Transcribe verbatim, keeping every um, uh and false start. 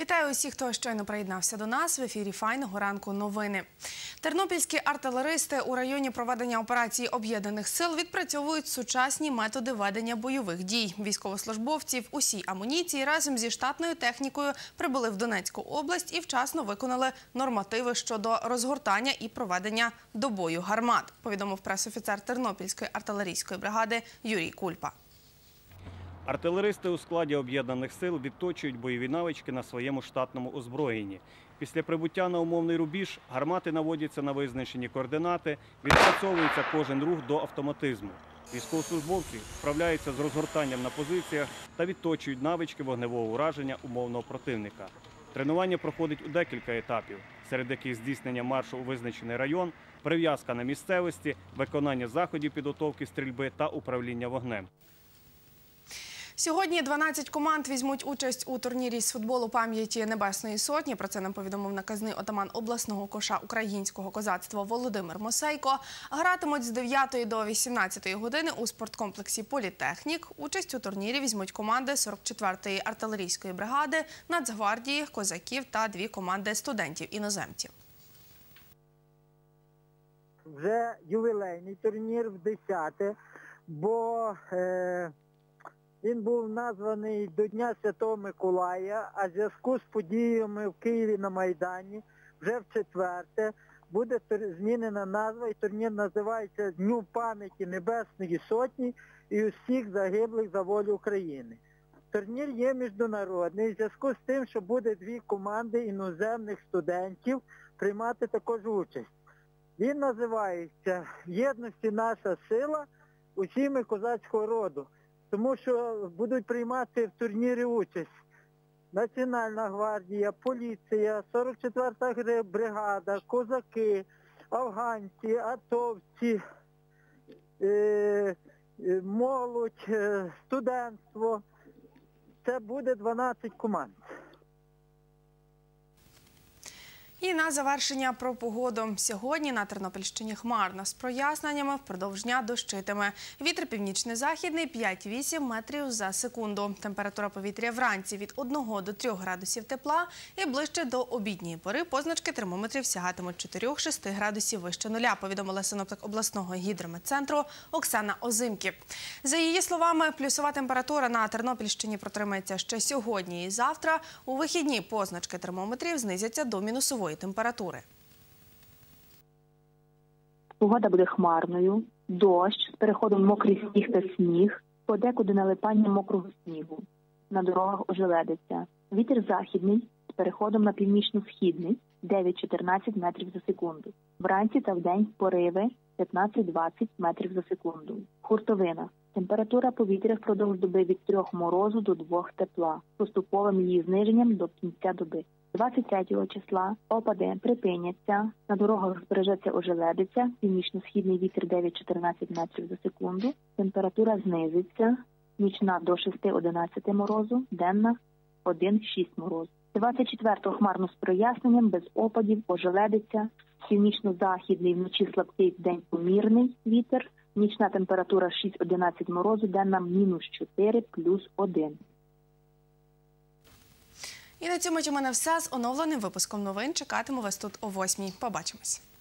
Вітаю усіх, хто щойно приєднався до нас. В ефірі «Файного ранку» новини. Тернопільські артилеристи у районі проведення операції Об'єднаних сил відпрацьовують сучасні методи ведення бойових дій. Військовослужбовці в усій амуніції разом зі штатною технікою прибули в Донецьку область і вчасно виконали нормативи щодо розгортання і проведення до бою гармат, повідомив пресофіцер Тернопільської артилерійської бригади Юрій Кульпа. Артилеристи у складі Об'єднаних сил відточують бойові навички на своєму штатному озброєнні. Після прибуття на умовний рубіж гармати наводяться на визначені координати, відпрацьовується кожен рух до автоматизму. Військовослужбовці справляються з розгортанням на позиціях та відточують навички вогневого ураження умовного противника. Тренування проходить у декілька етапів, серед яких здійснення маршу у визначений район, прив'язка на місцевості, виконання заходів підготовки стрільби та управління вогнем. Сьогодні дванадцять команд візьмуть участь у турнірі з футболу пам'яті Небесної Сотні. Про це нам повідомив наказний отаман обласного коша українського козацтва Володимир Мосейко. Гратимуть з дев'ятої до вісімнадцятої години у спорткомплексі «Політехнік». Участь у турнірі візьмуть команди сорок четвертої артилерійської бригади, Нацгвардії, козаків та дві команди студентів-іноземців. Вже ювілейний турнір в десяте, бо... Е... Він був названий до Дня Святого Миколая, а в зв'язку з подіями в Києві на Майдані вже в четверте буде змінена назва, і турнір називається «Дню пам'яті Небесної Сотні і усіх загиблих за волю України». Турнір є міжнародний, в зв'язку з тим, що буде дві команди іноземних студентів приймати також участь. Він називається «В єдності наша сила, усі ми козацького роду». Тому що будуть приймати в турнірі участь Національна гвардія, поліція, сорок четверта бригада, козаки, афганці, атовці, е, молодь, студентство. Це буде дванадцять команд. І на завершення про погоду. Сьогодні на Тернопільщині хмарно, з проясненнями, впродовж дня дощитиме. Вітер північно-західний п'ять-вісім метрів за секунду. Температура повітря вранці від одного до трьох градусів тепла і ближче до обідньої пори позначки термометрів сягатимуть чотири-шість градусів вище нуля, повідомила синоптик обласного гідрометцентру Оксана Озимків. За її словами, плюсова температура на Тернопільщині протримається ще сьогодні і завтра. У вихідні позначки термометрів знизяться до мінусової температури. Погода буде хмарною, дощ з переходом мокрий сніг та сніг, подекуди налипання мокрого снігу. На дорогах ожеледиться. Вітер західний з переходом на північно-східний дев'ять-чотирнадцять метрів за секунду. Вранці та вдень пориви п'ятнадцять-двадцять метрів за секунду. Хуртовина. Температура повітря впродовж доби від трьох морозу до двох тепла, поступовим її зниженням до кінця доби. двадцять третього числа опади припиняться, на дорогах збережеться ожеледиця, північно-східний вітер дев'ять-чотирнадцять метрів за секунду, температура знизиться, нічна до шести-одинадцяти морозу, денна один-шість морозу. двадцять четвертого хмарно з проясненням, без опадів, ожеледиця, північно-західний вночі слабкий, вдень помірний вітер, нічна температура шість-одинадцять морозу, денна мінус чотири плюс один. І на цьому у мене все. З оновленим випуском новин чекатиму вас тут о восьмій. Побачимось.